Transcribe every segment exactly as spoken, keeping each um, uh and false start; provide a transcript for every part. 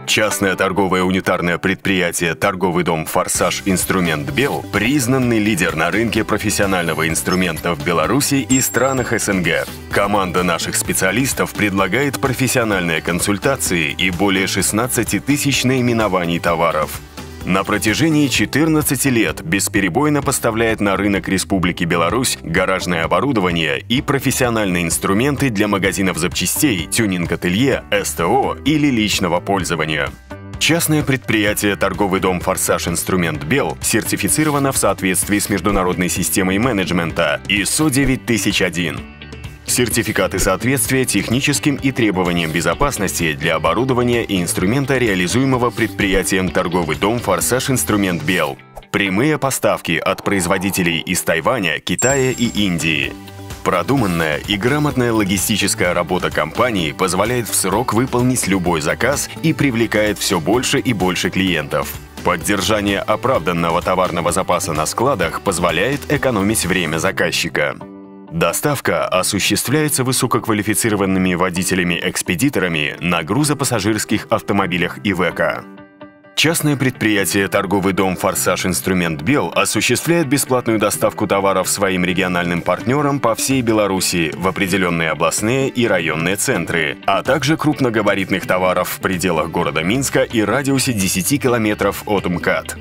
Частное торговое унитарное предприятие «Торговый дом Форсаж Инструмент Бел» – признанный лидер на рынке профессионального инструмента в Беларуси и странах СНГ. Команда наших специалистов предлагает профессиональные консультации и более шестнадцати тысяч наименований товаров. На протяжении четырнадцати лет бесперебойно поставляет на рынок Республики Беларусь гаражное оборудование и профессиональные инструменты для магазинов запчастей, тюнинг-ателье, СТО или личного пользования. Частное предприятие «Торговый дом Форсаж Инструмент Бел» сертифицировано в соответствии с международной системой менеджмента ай эс о девять тысяч один. Сертификаты соответствия техническим и требованиям безопасности для оборудования и инструмента, реализуемого предприятием «Торговый дом Форсаж Инструмент Бел». Прямые поставки от производителей из Тайваня, Китая и Индии. Продуманная и грамотная логистическая работа компании позволяет в срок выполнить любой заказ и привлекает все больше и больше клиентов. Поддержание оправданного товарного запаса на складах позволяет экономить время заказчика. Доставка осуществляется высококвалифицированными водителями-экспедиторами на грузопассажирских автомобилях ИВЭКО. Частное предприятие «Торговый дом Форсаж Инструмент Бел» осуществляет бесплатную доставку товаров своим региональным партнерам по всей Беларуси в определенные областные и районные центры, а также крупногабаритных товаров в пределах города Минска и радиусе десяти километров от МКАД.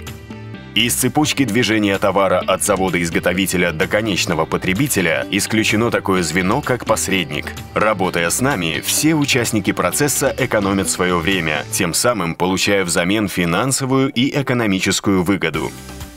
Из цепочки движения товара от завода-изготовителя до конечного потребителя исключено такое звено, как посредник. Работая с нами, все участники процесса экономят свое время, тем самым получая взамен финансовую и экономическую выгоду.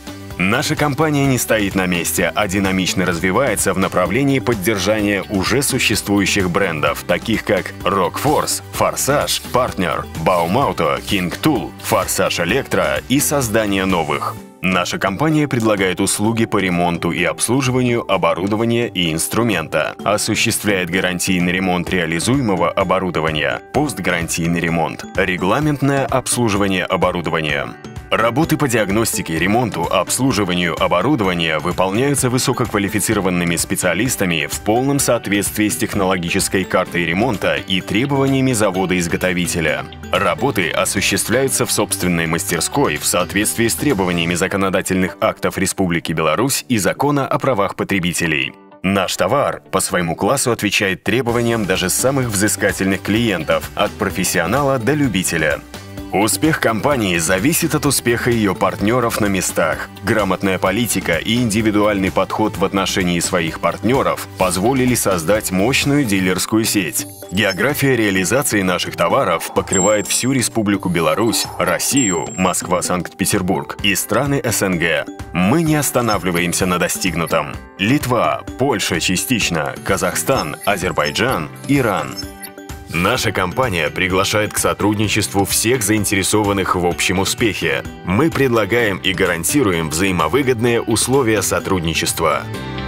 Наша компания не стоит на месте, а динамично развивается в направлении поддержания уже существующих брендов, таких как Rockforce, Форсаж, Partner, Baumauto, King Tool, Форсаж Электро и создание новых. Наша компания предлагает услуги по ремонту и обслуживанию оборудования и инструмента, осуществляет гарантийный ремонт реализуемого оборудования, постгарантийный ремонт, регламентное обслуживание оборудования. Работы по диагностике, ремонту, обслуживанию оборудования выполняются высококвалифицированными специалистами в полном соответствии с технологической картой ремонта и требованиями завода-изготовителя. Работы осуществляются в собственной мастерской в соответствии с требованиями законодательных актов Республики Беларусь и Закона о правах потребителей. Наш товар по своему классу отвечает требованиям даже самых взыскательных клиентов, от профессионала до любителя. Успех компании зависит от успеха ее партнеров на местах. Грамотная политика и индивидуальный подход в отношении своих партнеров позволили создать мощную дилерскую сеть. География реализации наших товаров покрывает всю Республику Беларусь, Россию, Москва, Санкт-Петербург и страны СНГ. Мы не останавливаемся на достигнутом. Литва, Польша частично, Казахстан, Азербайджан, Иран. Наша компания приглашает к сотрудничеству всех заинтересованных в общем успехе. Мы предлагаем и гарантируем взаимовыгодные условия сотрудничества.